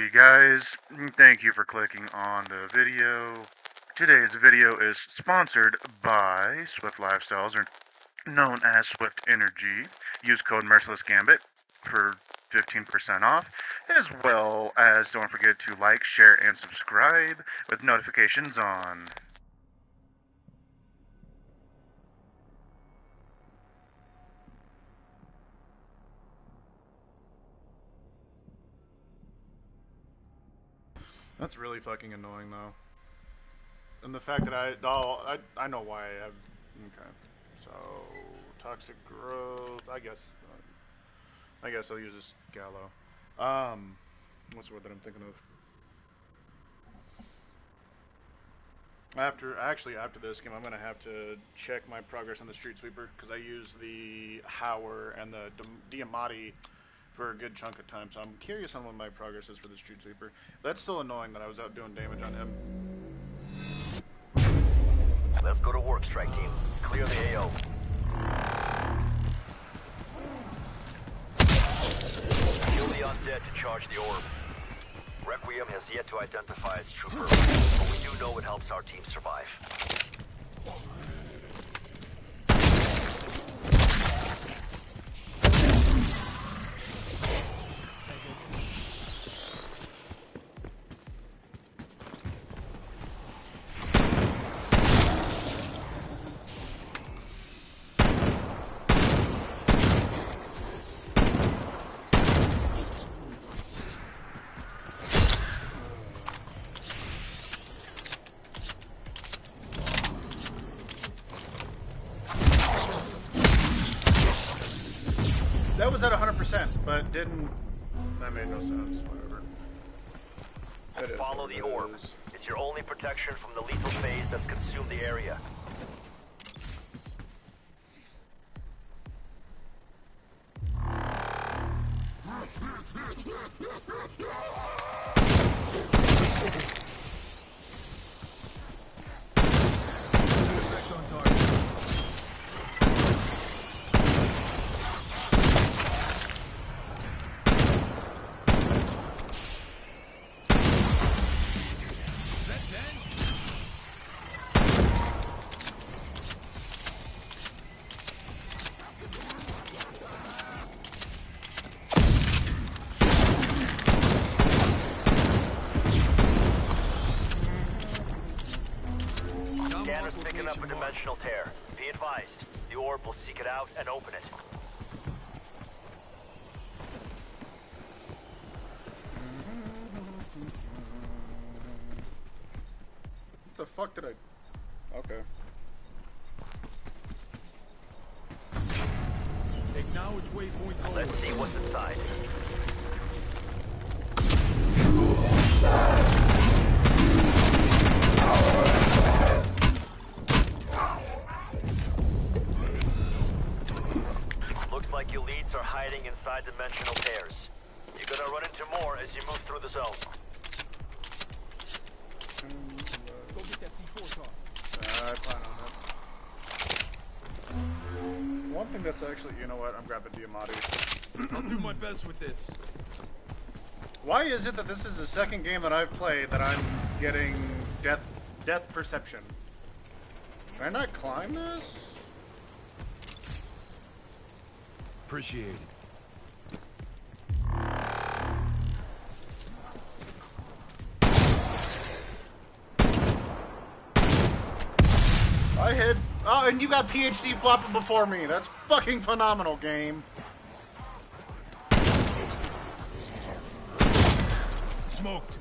Hey guys, thank you for clicking on the video. Today's video is sponsored by Swift Lifestyles, or known as Swift Energy. Use code MercilessGambit for 15% off, as well as don't forget to like, share, and subscribe with notifications on. That's really fucking annoying, though. And the fact that I know why I have. Okay, so toxic growth. I guess I'll use this Gallo. What's the word that I'm thinking of? After this game, I'm gonna have to check my progress on the Street Sweeper because I use the Hauer and the Diamatti for a good chunk of time, so I'm curious on what my progress is for the Street Sweeper. That's still annoying that I was out doing damage on him. Let's go to work, strike team. Clear the AO. Kill the undead to charge the orb. Requiem has yet to identify its trooper, but we do know it helps our team survive. That was at 100%, but didn't. That made no sense. Whatever. Follow the orb. It's your only protection from the lethal phase that's consumed the area. Scanner's picking up a dimensional tear. Be advised, the orb will seek it out and open it. What the fuck did I... Okay. Acknowledge waypoint forward. Let's see what's inside. Looks like your leads are hiding inside dimensional tears. You're gonna run into more as you move through the zone. Go get that C4 car. I plan on that. One thing that's actually... You know what? I'm grabbing Diamatti. I'll do my best with this. Why is it that this is the second game that I've played that I'm getting death perception? Can I not climb this? Appreciate it. I hit... Oh, and you got PhD flopping before me. That's fucking phenomenal, game. Smoked.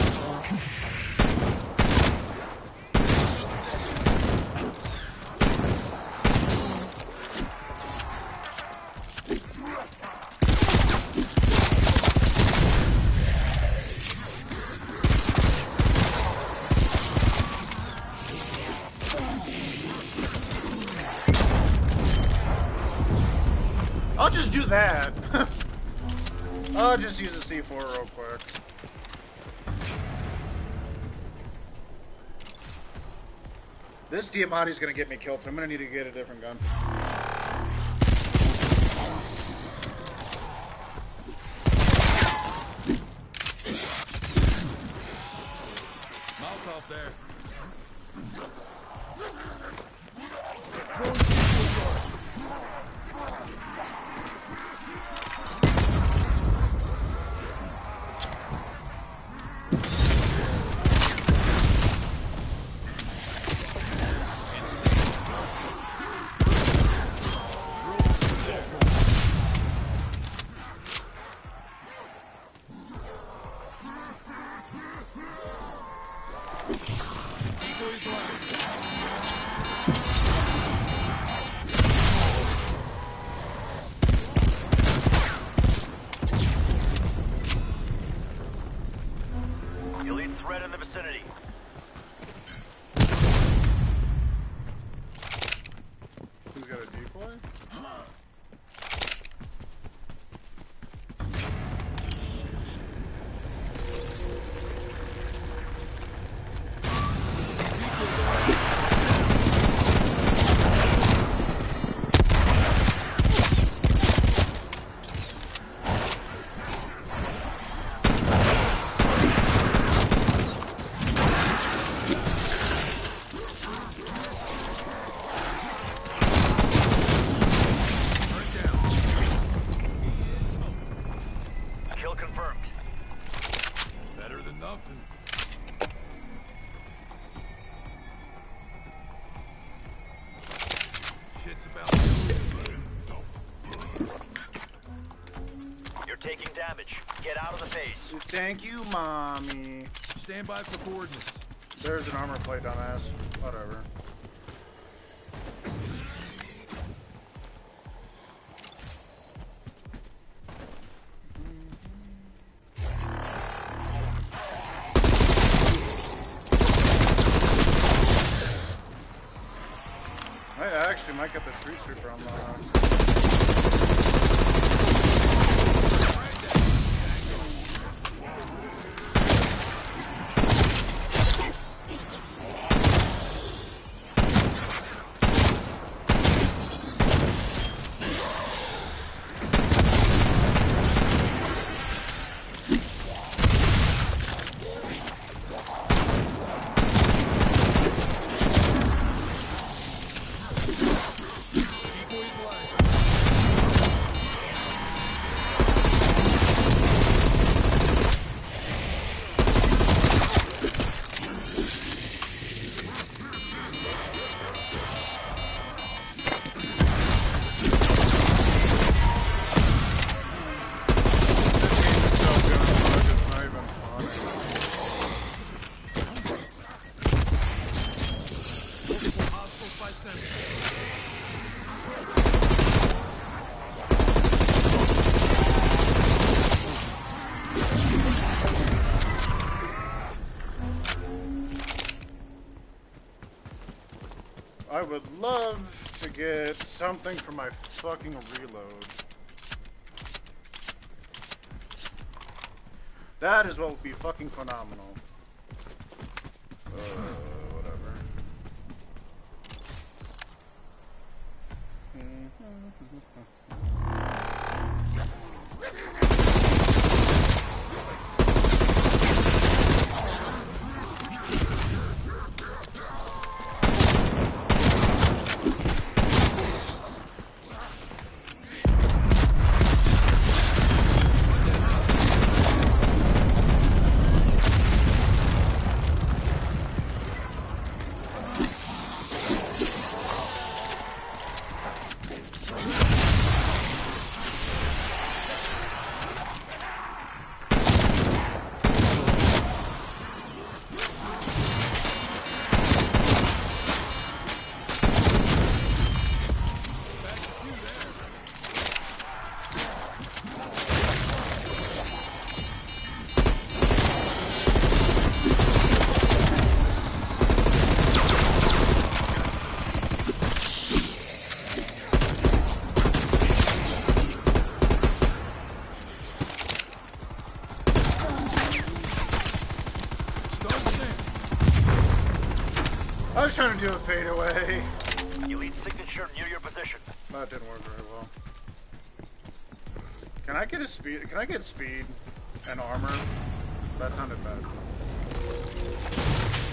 I'll just do that. I'll just use the C4 real quick. This Diamatti's gonna get me killed, so I'm gonna need to get a different gun. Molotov there. Decoys live. Elite threat in the vicinity. Who's got a decoy? Kill confirmed. Better than nothing. Shit's about You're taking damage. Get out of the phase. Thank you, mommy. stand by for coordinates. There's an armor plate, dumbass. Whatever. I actually might get the street sweeper unlocked. Decoys live. Hostiles by center. I would love to get something for my fucking reload. That is what would be fucking phenomenal. Whatever. I was trying to do a fadeaway. Elite signature near your position. That didn't work very well. Can I get a speed? Can I get speed and armor? That sounded bad.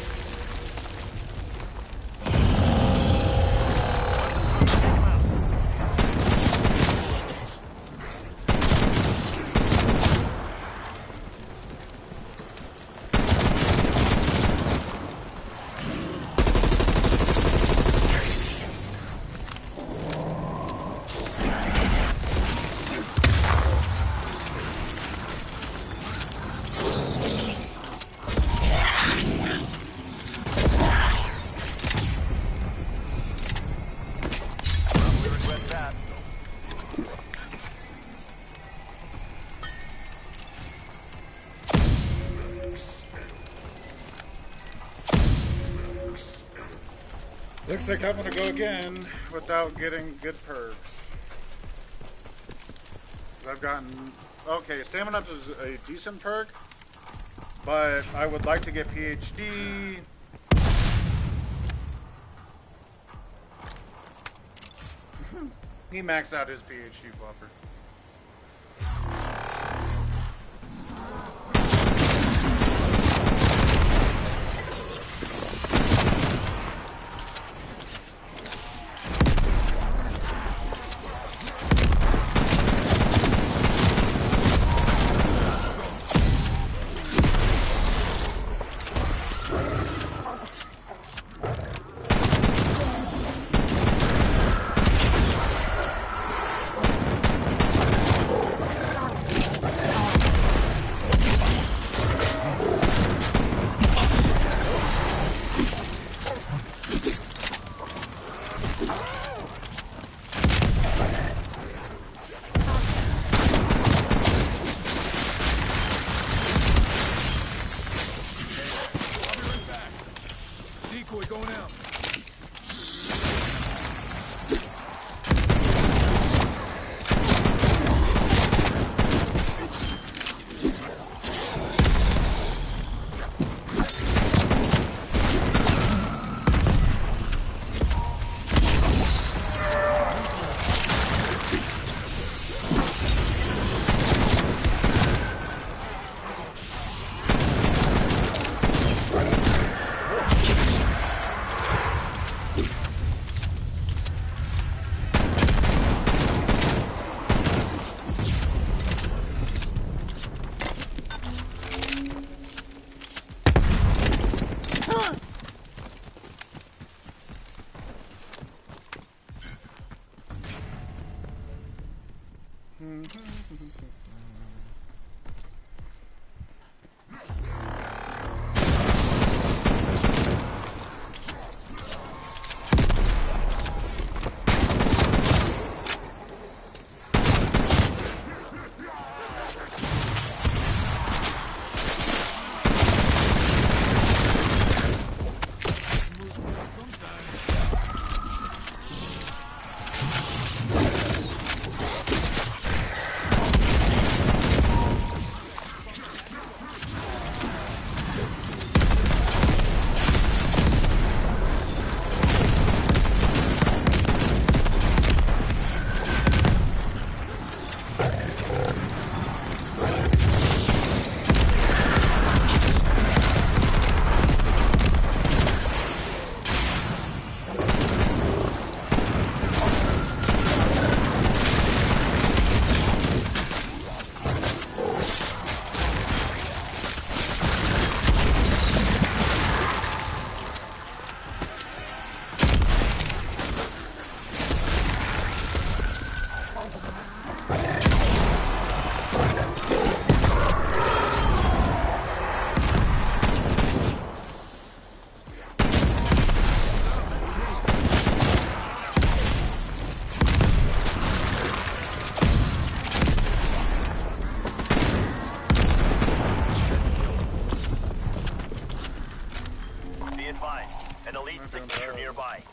Looks like I'm gonna go again without getting good perks. I've gotten... Okay, Salmon Up is a decent perk, but I would like to get PhD. He maxed out his PhD flopper. Decoy going out. An elite signature nearby.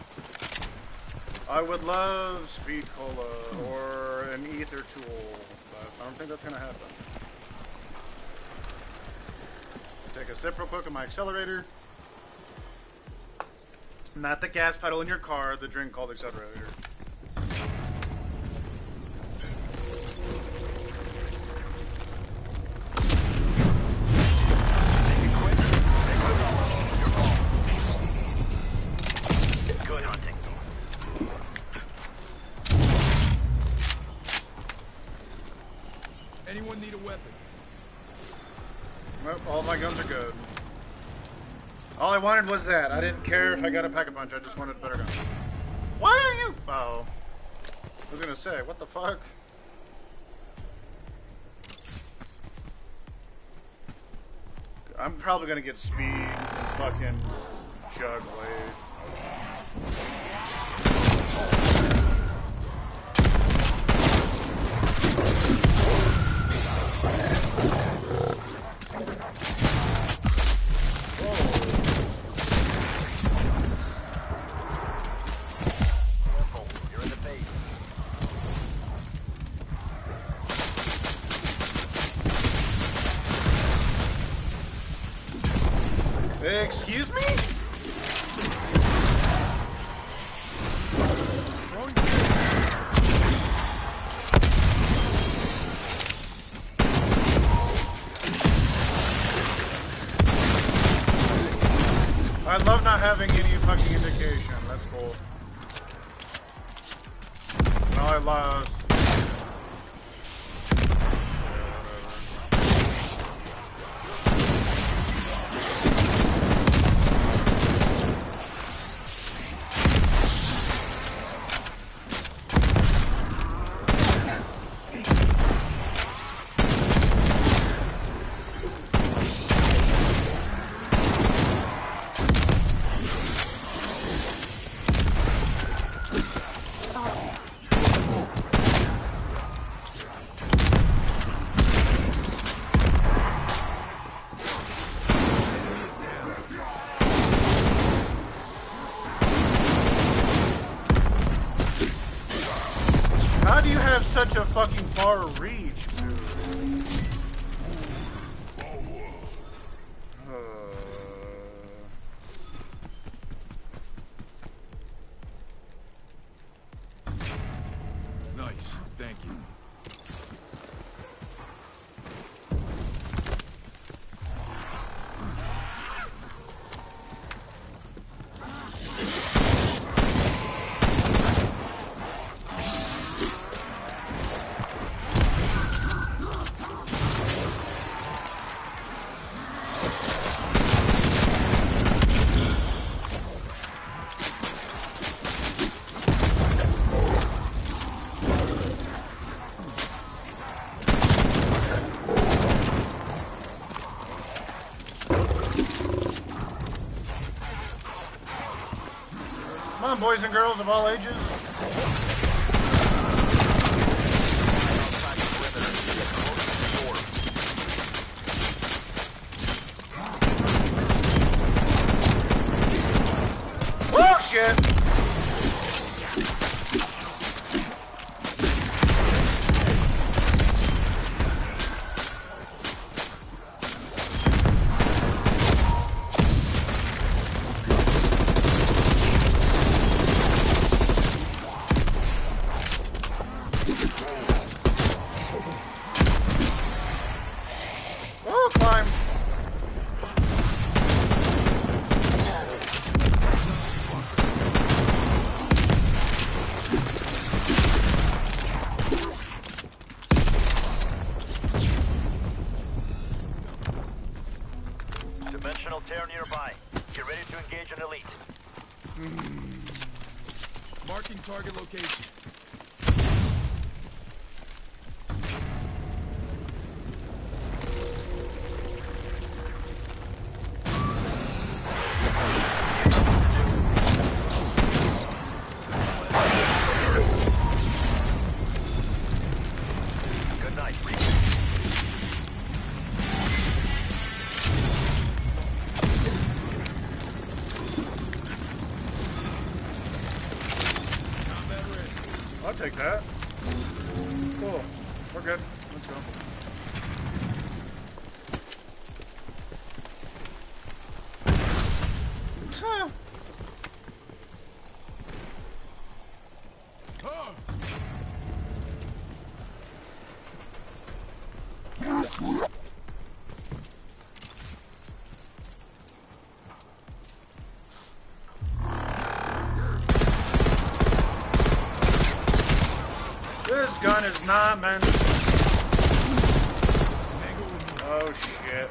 I would love Speed Cola or an Ether tool, but I don't think that's gonna happen. Take a sip real quick of my accelerator. Not the gas pedal in your car, the drink called accelerator. Anyone need a weapon? Nope, all my guns are good. All I wanted was that. I didn't care if I got a pack-a-punch, I just wanted better guns. Why are you... Oh. I was gonna say, what the fuck? I'm probably gonna get speed and fucking jug blade. Excuse me? I love not having any fucking indication. That's cool. No, I lost. How do you have such a fucking far reach, dude? Nice. Thank you. Come on, boys and girls of all ages. Oh shit! Oh, climb. Dimensional tear nearby. Get ready to engage an elite. Marking target location. Good night. I'll take that. Cool. We're good. Let's go. Huh. This gun is not meant. Oh shit.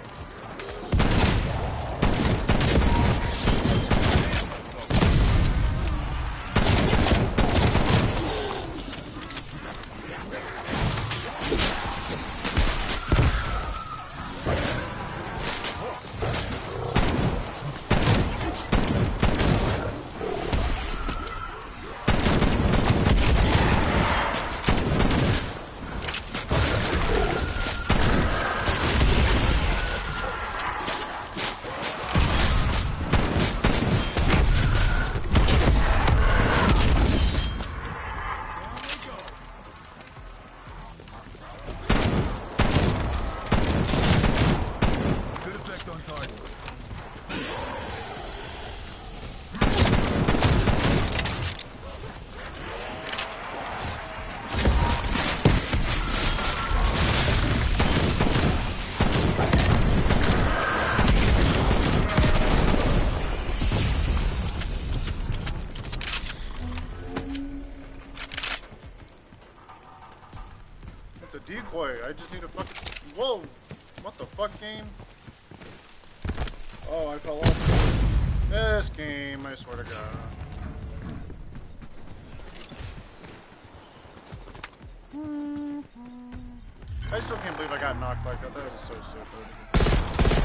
decoy. I just need a fucking... Whoa! What the fuck, game? Oh, I fell off. This game, I swear to God. I still can't believe I got knocked like that. That was so stupid.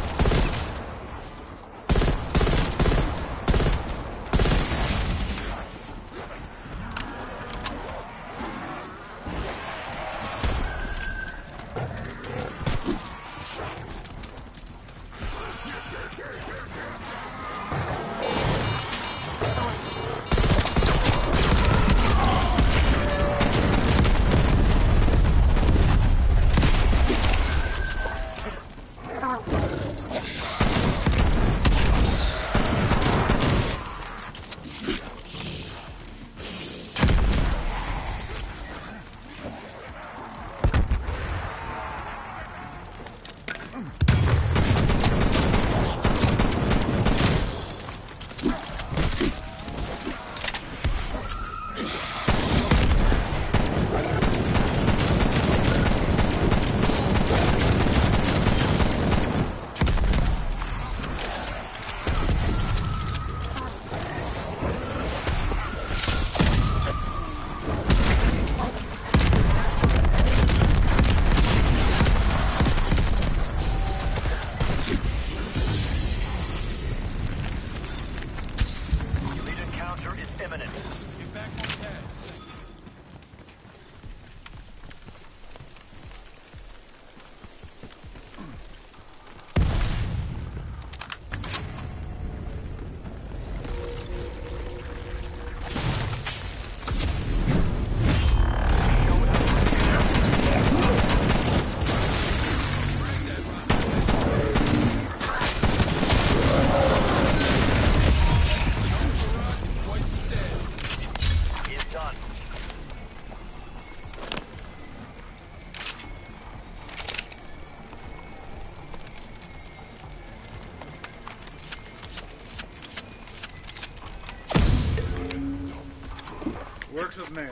Works with me.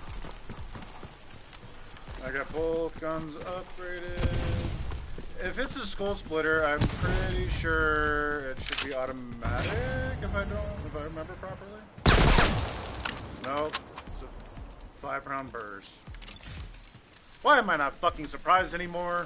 I got both guns upgraded. If it's a skull splitter, I'm pretty sure it should be automatic if I remember properly. Nope. It's a 5-round burst. Why am I not fucking surprised anymore?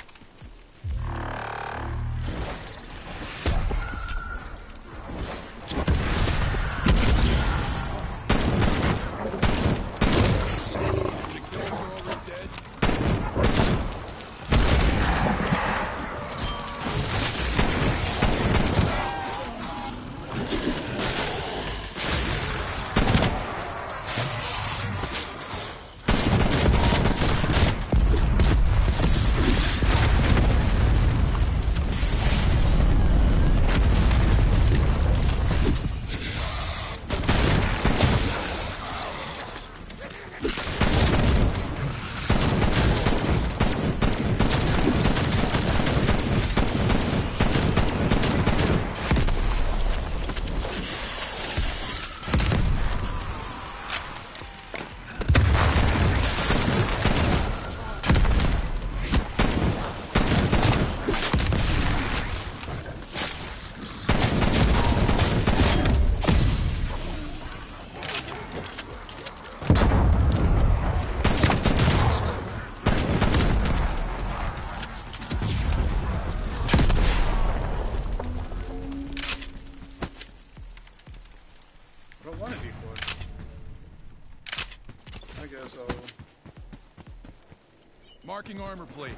Marking armor plate.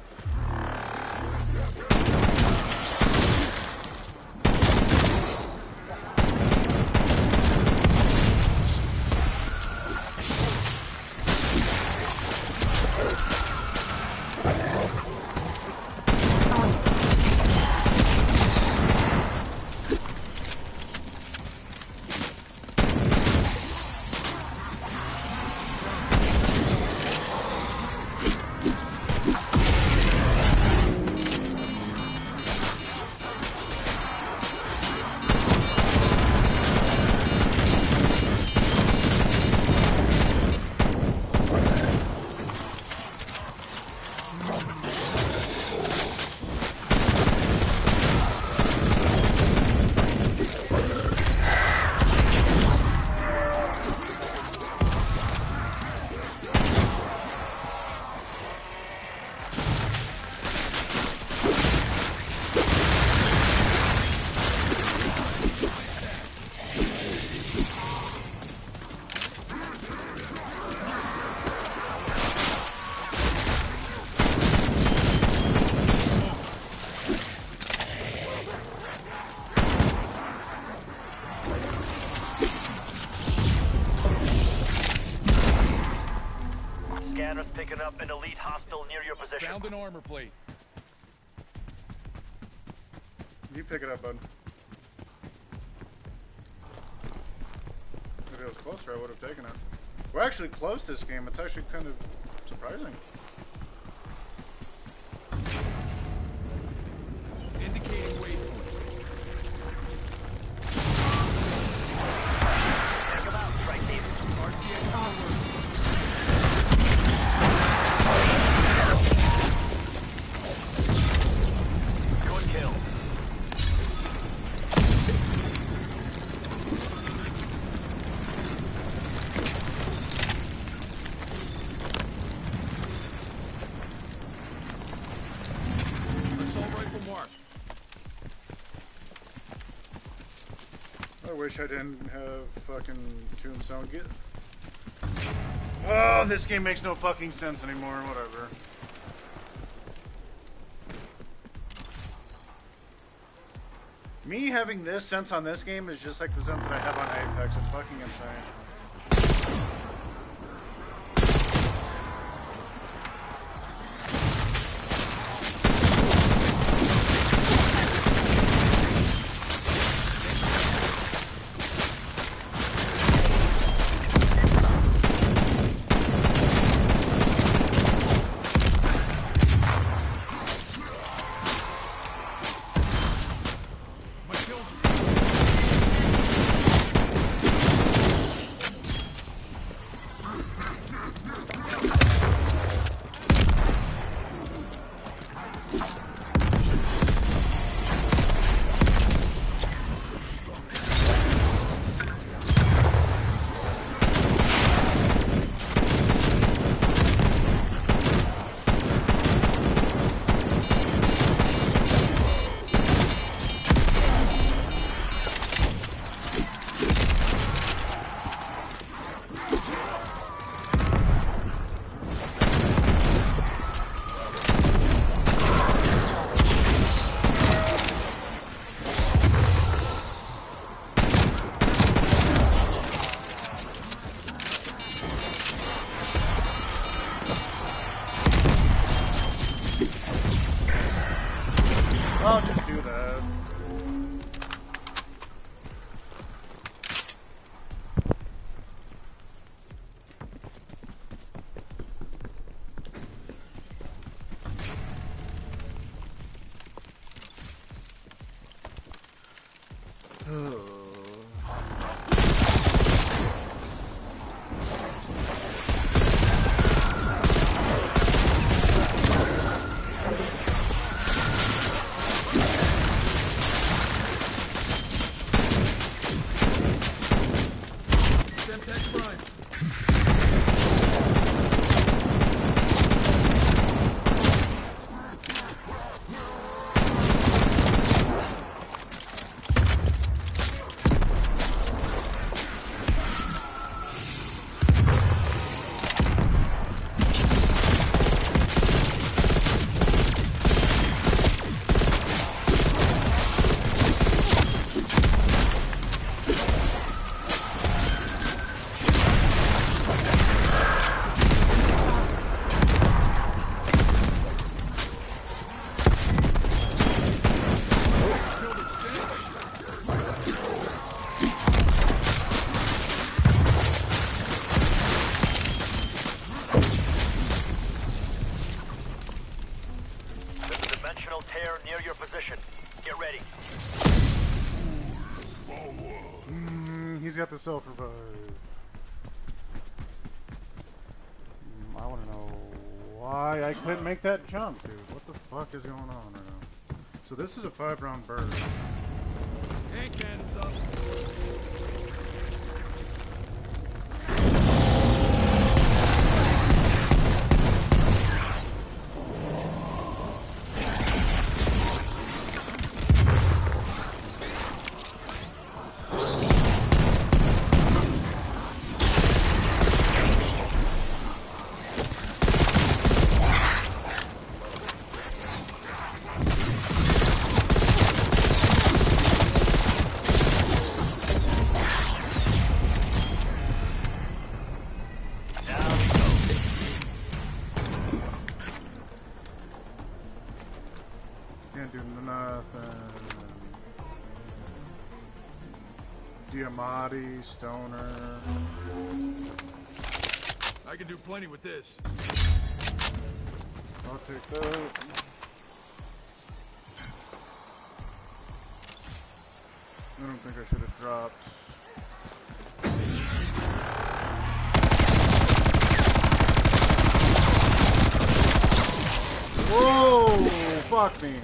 Scanners picking up an elite hostile near your position. Found an armor plate. You pick it up, bud. If it was closer, I would have taken it. We're actually close this game. It's actually kind of surprising. Indicating waypoint. Check them out, strike team. RCA onward. Good kill. Assault rifle marked. I wish I didn't have fucking Tombstone. Get. Oh, this game makes no fucking sense anymore. Whatever. Me having this sense on this game is just like the sense that I have on Apex. It's fucking insane. My kills. I'll just do that. Semtex Prime. There's a dimensional tear near your position. Get ready. He's got the self-revive. I want to know why I couldn't make that jump, dude. What the fuck is going on right now? So this is a 5-round burst. Hand cannons up. Diamati, Stoner. I can do plenty with this. I'll take that. I don't think I should have dropped. Whoa! Fuck me.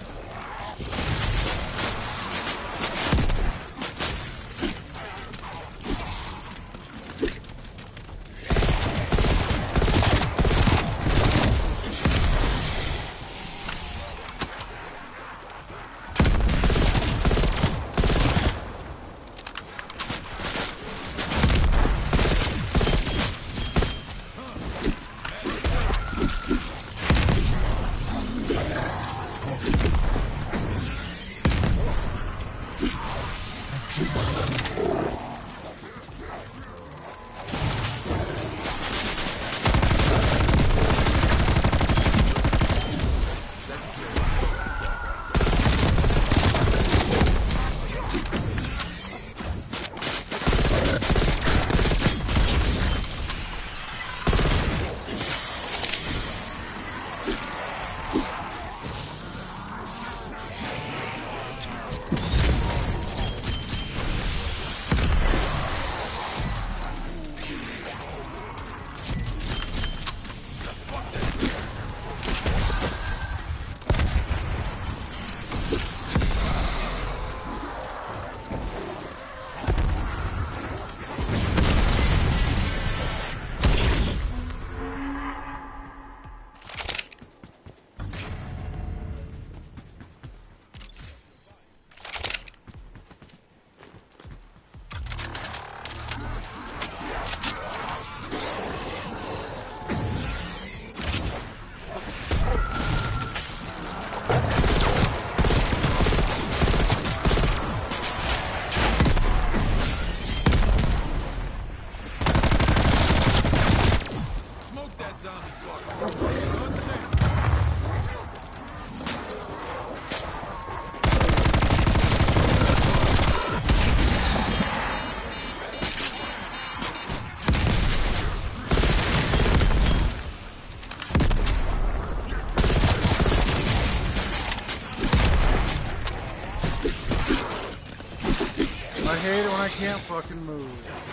I hate it when I can't fucking move.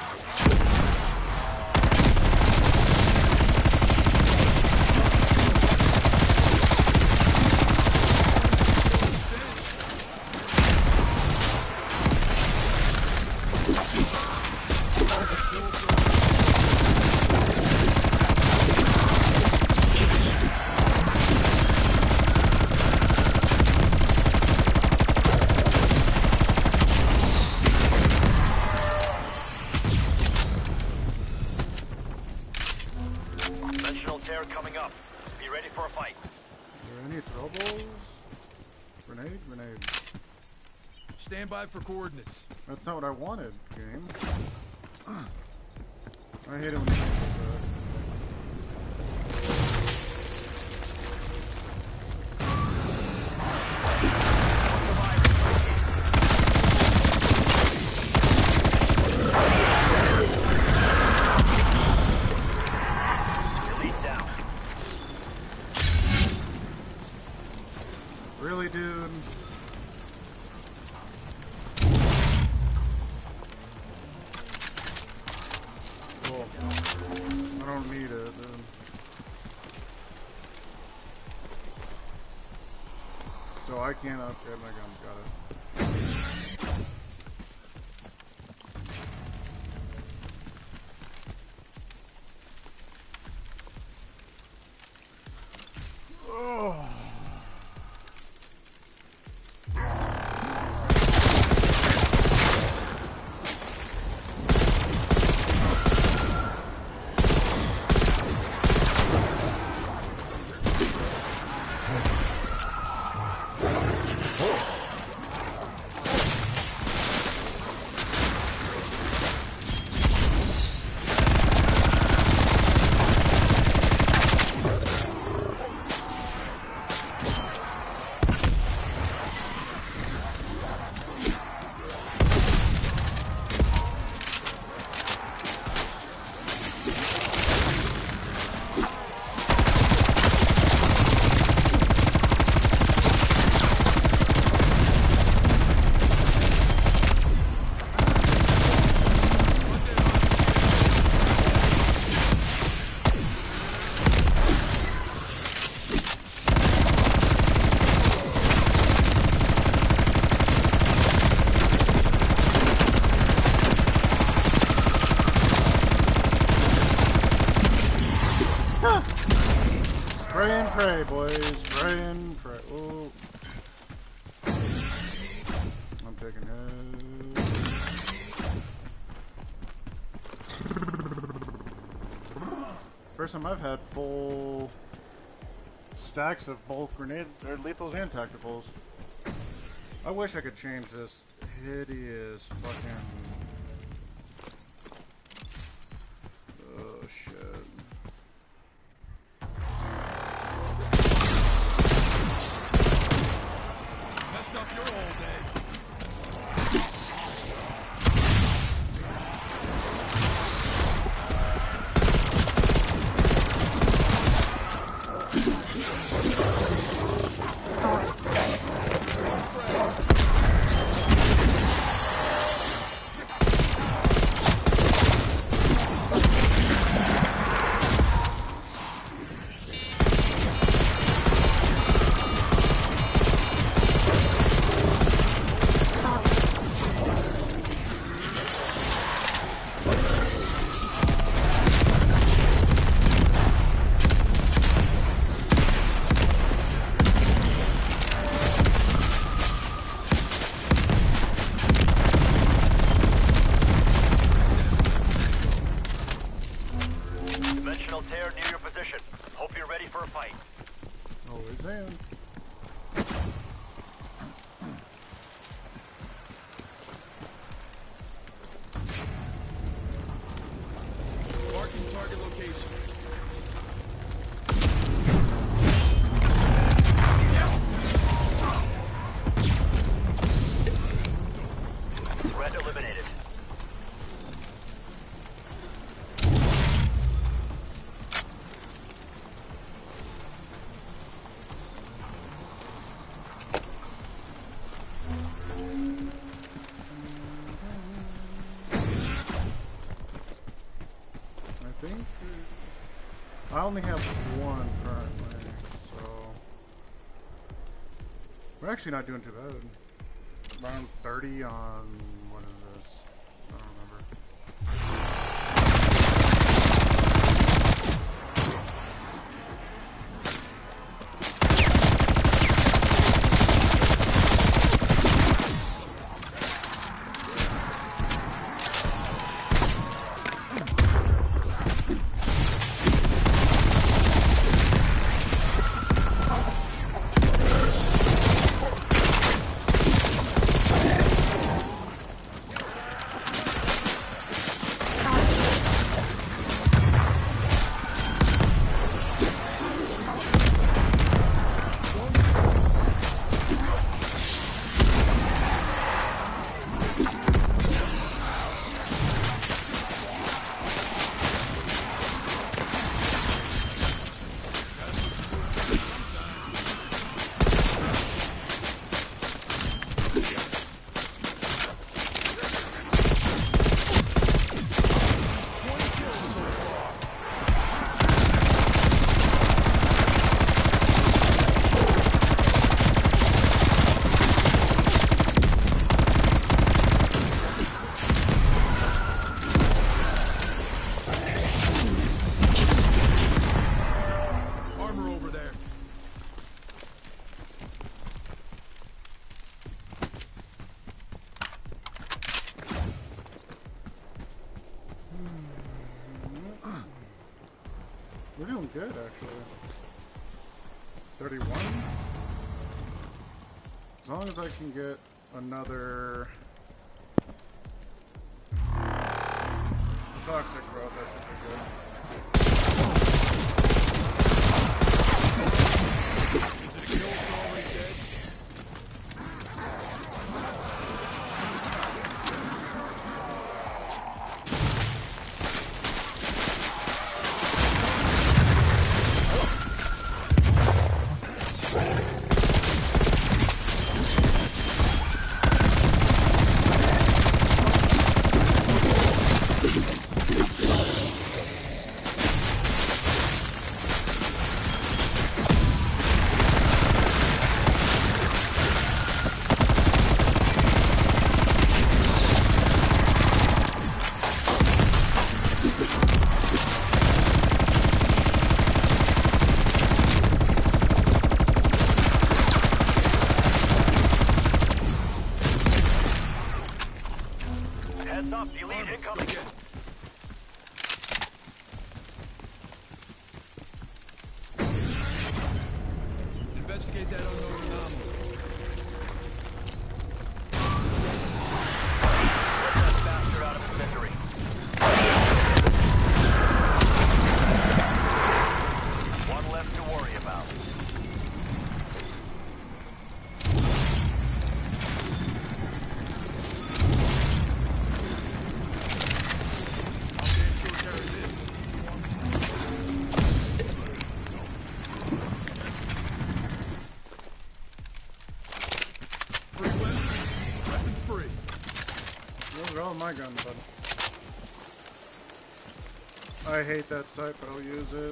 Coming up. Be ready for a fight. Are there any throwables? Grenade? Grenade. Stand by for coordinates. That's not what I wanted, game. I hate it when you do that. Really, dude? Cool. I don't need it, dude. So I can't upgrade my guns, got it. Oh. Spray and pray, boys. Spray and pray. Ooh. I'm taking his. First time I've had full stacks of both grenade or lethals and tacticals. I wish I could change this hideous fucking. Oh shit. Messed up your whole day. Dimensional tear near your position. Hope you're ready for a fight. Always in. Marking target location. Threat eliminated. I think I only have one currently, so we're actually not doing too bad. Around 30 on what is this? I don't remember. Armor over there. We're doing good actually. 31. As long as I can get another toxic growth, that should be good. Is it a kill for already dead? Heads up, elite incoming. Investigate that unknown anomaly. Get that bastard out of his misery. One left to worry about. I'll get sure carry this. Free weapons. Weapons free. Those are all my guns, bud. I hate that sight, but I'll use it.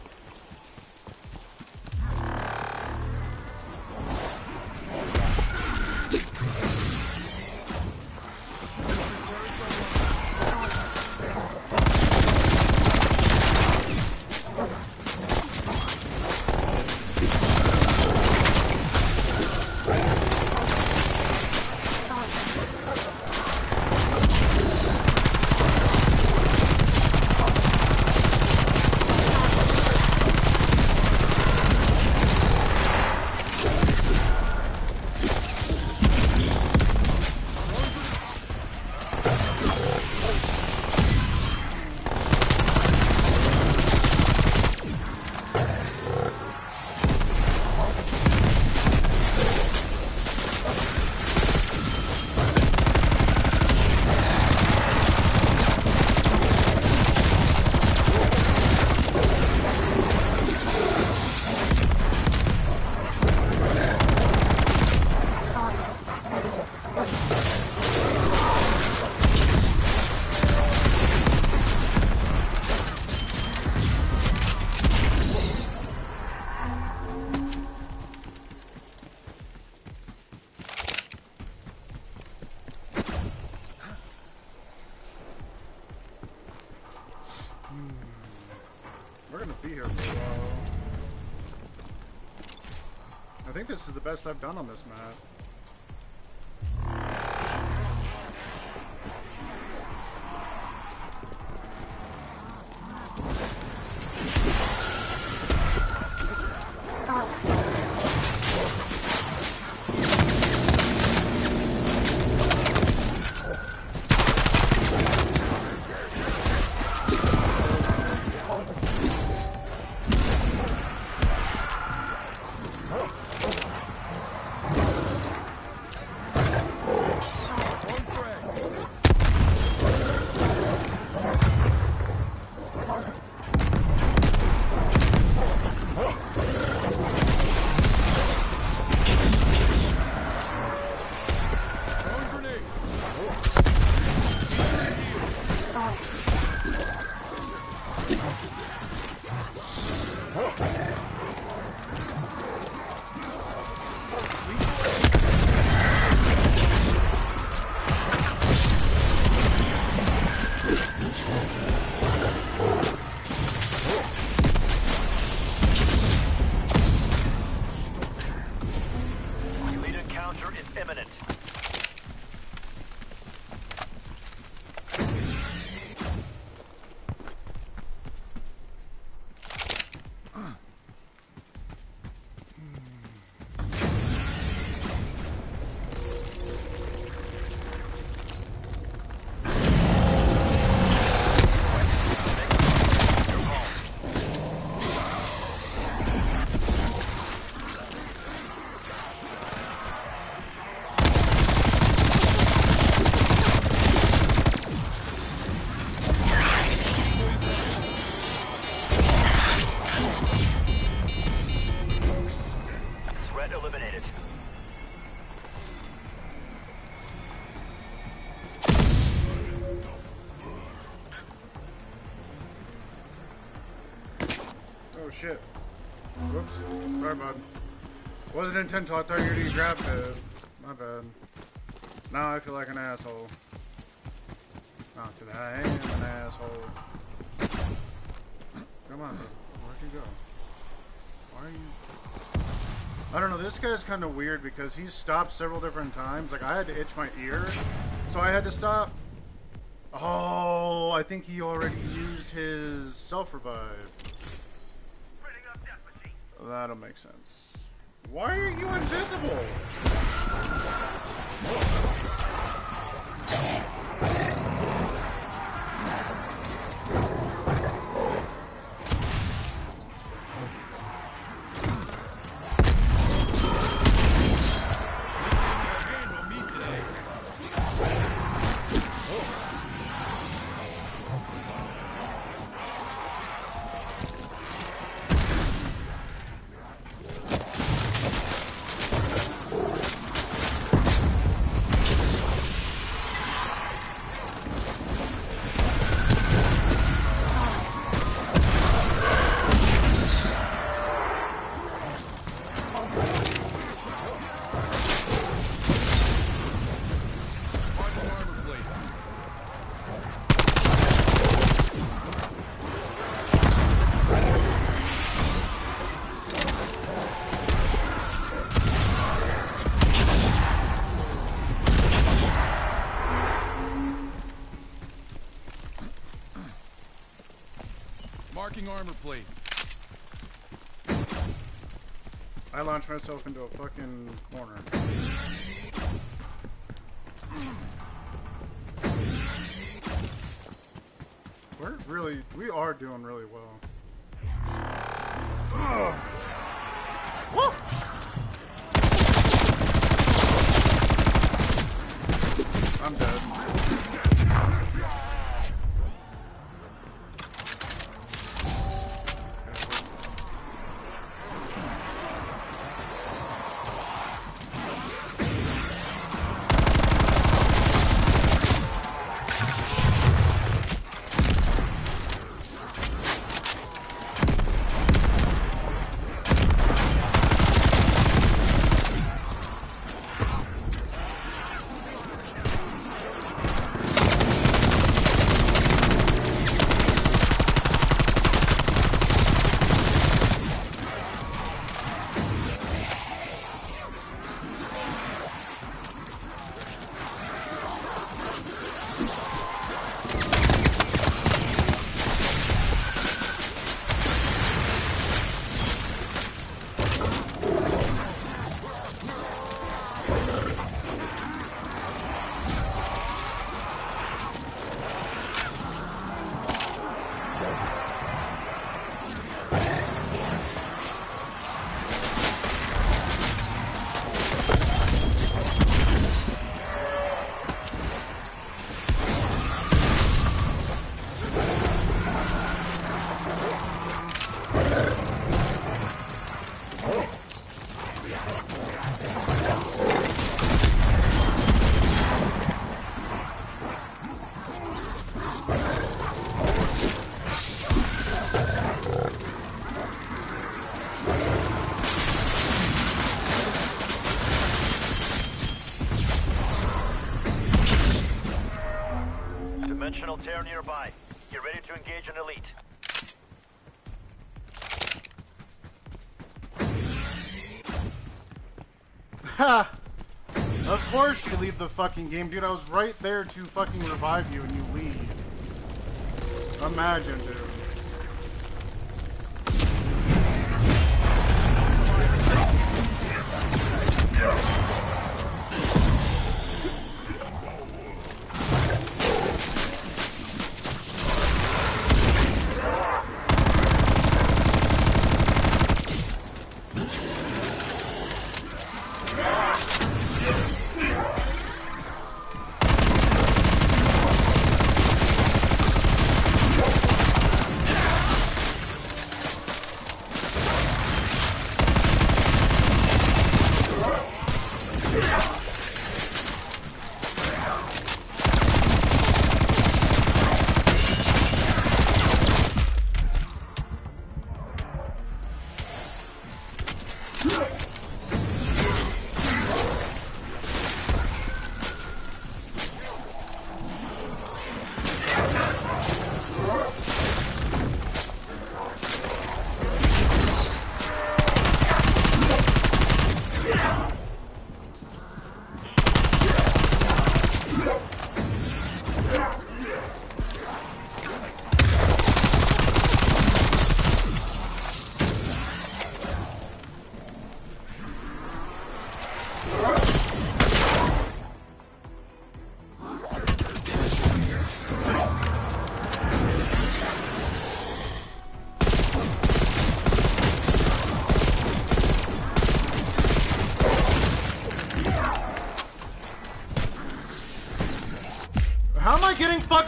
We're gonna be here for a while. I think this is the best I've done on this map. Elite encounter is imminent. Threat eliminated. Oh shit. Whoops. Sorry, bud. Wasn't intentional. I thought you grabbed it. My bad. Now I feel like an asshole. Not that I am an asshole. Come on, bud. Where'd you go? Why are you... I don't know, this guy's kind of weird because he's stopped several different times. Like, I had to itch my ear, so I had to stop. Oh, I think he already used his self-revive. That'll make sense. Why are you invisible? Marking armor plate. I launched myself into a fucking corner. We are doing really well. Ugh. Woo! I'm dead. Dimensional tear nearby. Get ready to engage an elite. Ha! Of course you leave the fucking game, dude. I was right there to fucking revive you and you leave. Imagine, dude.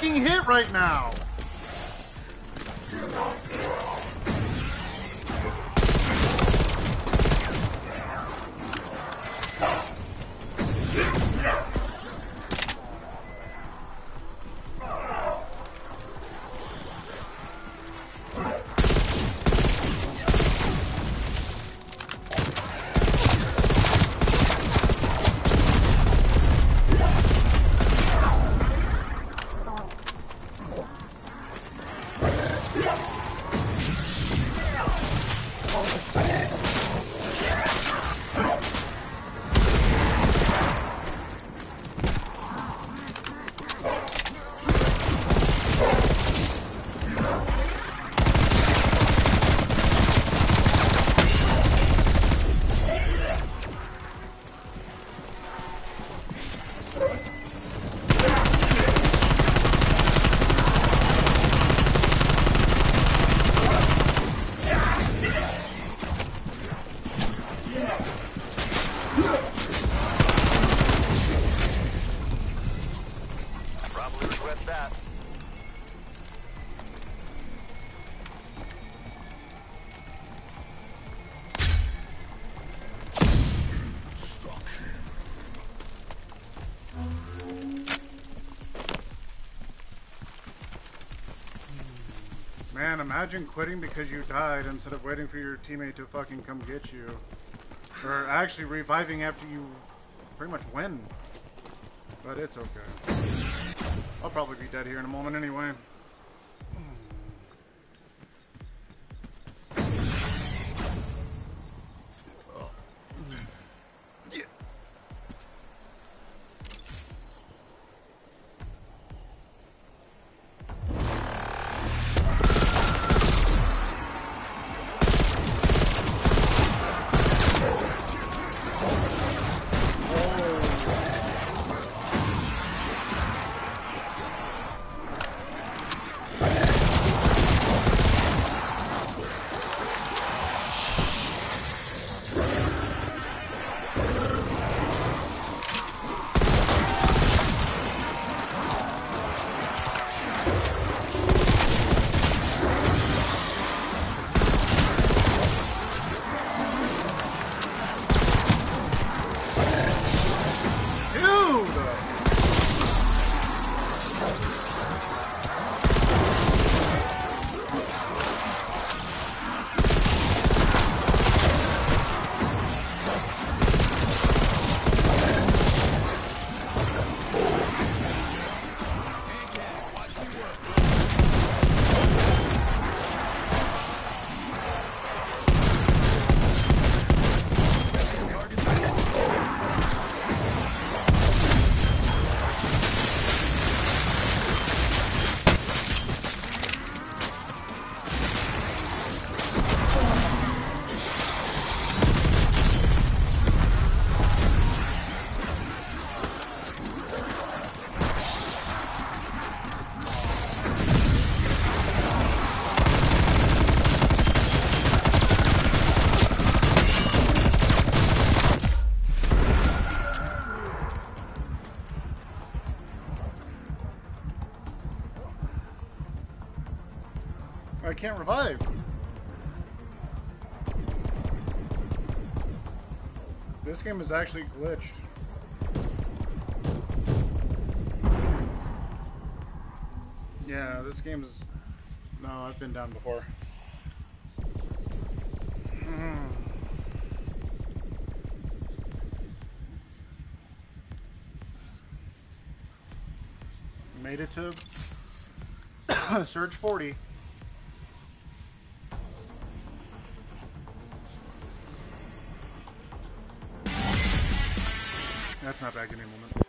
fucking hit right now. Probably regret that. Man, imagine quitting because you died instead of waiting for your teammate to fucking come get you. Or actually reviving after you pretty much win. But it's okay. I'll probably be dead here in a moment anyway. I can't revive. This game is actually glitched. Yeah, this game is... No, I've been down before. Made it to Surge 40. That's not bad. Give me a moment.